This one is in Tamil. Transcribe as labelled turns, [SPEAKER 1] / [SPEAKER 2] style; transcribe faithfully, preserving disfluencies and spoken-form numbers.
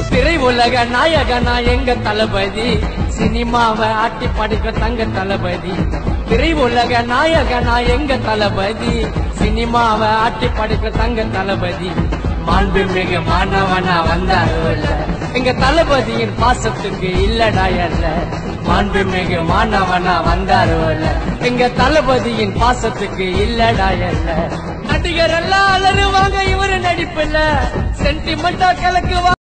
[SPEAKER 1] திரை உலக நாயகனா எங்க தளபதி, சினிமாவை ஆட்டி படைக்க தங்க தளபதி. திரை உலக நாயகனா எங்க தளபதி, சினிமாவை ஆட்டி படைக்க தங்க தளபதி. மாண்பு மிகு மாணவனா வந்தாருல்ல, எங்க தளபதியின் பாசத்துக்கு இல்லடா அல்ல. மாண்பு மிகு மாணவனா வந்தாருல்ல, எங்க தளபதியின் பாசத்துக்கு இல்லடா அல்ல. நடிகர் எல்லாம் அலறுவாங்க இவரு நடிப்புல, சென்டிமெண்டா கலக்குவா